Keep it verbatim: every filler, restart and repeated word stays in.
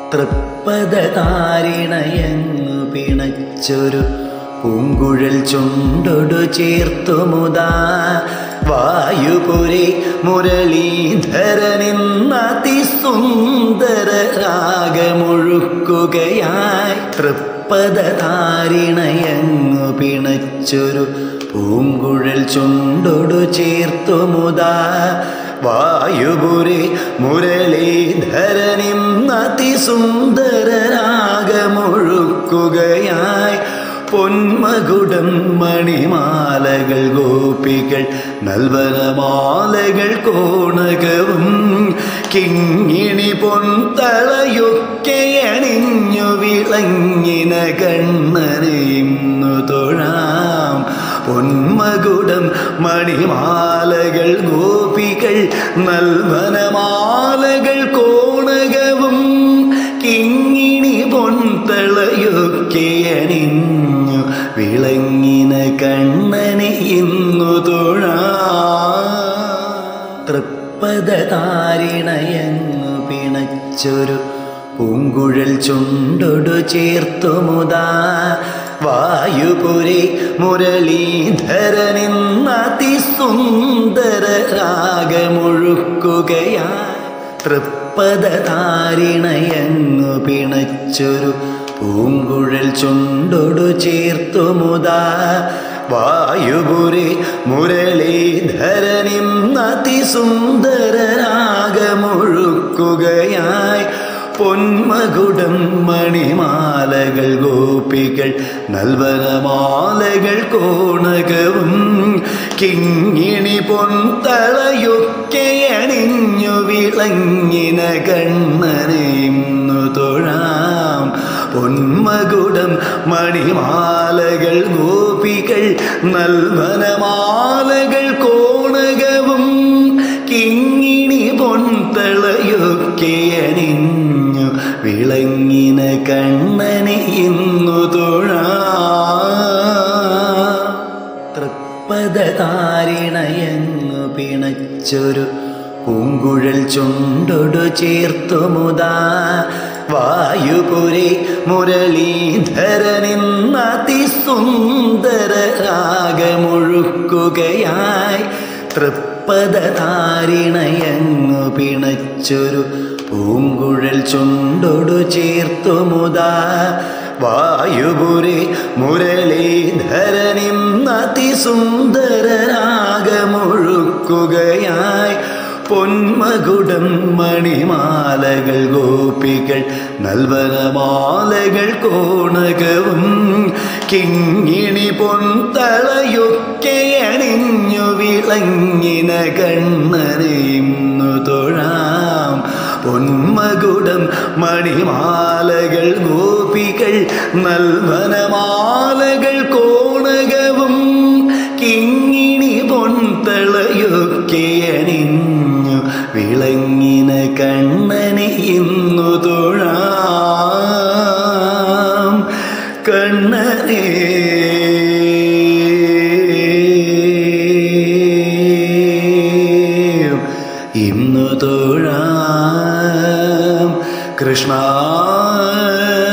തൃപ്പദതാരിണയങ്ങു പിണച്ചൊരു പൂങ്കുഴൽ ചുണ്ടൊടു ചേർത്തുമുതാ വായുപുരി മുരളീധരനിന്നതിസുന്ദര രാഗമൊഴുക്കുകയായി. തൃപ്പദതാരിണയങ്ങു പിണച്ചൊരു പൂങ്കുഴൽ ചുണ്ടൊടു ചേർത്തുമുതാ വായുപുരി മുരളീധരനിന്നതിസുന്ദര രാഗമൊഴുക്കുകയായി. പൊന്മകുടം മണിമാലകൾ ഗോപികൾ നൽവനമാലകൾ കോണകവും കിങ്ങിണി പൊൻതളയൊക്കെ അണിഞ്ഞു വിളങ്ങിന കണ്ണനെ ഇന്നു തൊഴാം. പൊന്മകുടം മണിമാലകൾ ഗോപികൾ നൽവനമാലകൾ കോണകവും കിങ്ങിണി പൊൻതളയൊക്കെ അണിഞ്ഞു വിളങ്ങിന കണ്ണനെ ഇന്നു തൊഴാം. തൃപ്പദതാരിണയങ്ങു പിണച്ചൊരു പൂങ്കുഴൽ ചുണ്ടൊടു ചേർത്തുമുതാ വായുപുരി മുരളീധരനിന്നതിസുന്ദര രാഗമൊഴുക്കുകയായി. തൃപ്പദതാരിണയങ്ങു പിണച്ചൊരു പൂങ്കുഴൽ ചുണ്ടൊടു ചേർത്തുമുതാ വായുപുരി മുരളീധരനിന്നതിസുന്ദര രാഗമൊഴുക്കുകയായി. പൊന്മകുടം മണിമാലകൾ ഗോപികൾ നൽവനമാലകൾ കോണകവും കിങ്ങിണി പൊൻതളയൊക്കെ അണിഞ്ഞു വിളങ്ങിന കണ്ണനെ ഇന്നു തൊഴാം. പൊന്മകുടം മണിമാലകൾ ഗോപികൾ നൽവനമാലകൾ കോണകവും കിങ്ങിണി പൊൻതളയൊക്കെ അണിഞ്ഞു വിളങ്ങിന കണ്ണനെ ഇന്നു തൊഴാം. തൃപ്പദതാരിണയങ്ങു പിണച്ചൊരു പൂങ്കുഴൽ ചുണ്ടൊടു ചേർത്തുമുതാ വായുപുരി മുരളീധരനിന്നതിസുന്ദര രാഗമൊഴുക്കുകയായി. തൃപ്പദതാരിണയങ്ങു പിണച്ചൊരു പൂങ്കുഴൽ ചുണ്ടൊടു ചേർത്തുമുതാ വായുപുരി മുരളീധരനിന്നതിസുന്ദര രാഗമൊഴുക്കുകയായി. പൊന്മകുടം മണിമാലകൾ ഗോപികൾ നൽവനമാലകൾ കോണകവും കിങ്ങിണി പൊൻതളയൊക്കെ അണിഞ്ഞു വിളങ്ങിന കണ്ണനെ ഇന്നു തൊഴാം. പൊന്മകുടം മണിമാലകൾ ഗോപികൾ നൽവനമാലകൾ കോണകവും കിങ്ങിണി പൊൻതളയൊക്കെ അണിഞ്ഞു വിളങ്ങിന കണ്ണനെ ഇന്നു തൊഴാം. കണ്ണനെ ഇന്നു തൊഴാം. കൃഷ്ണ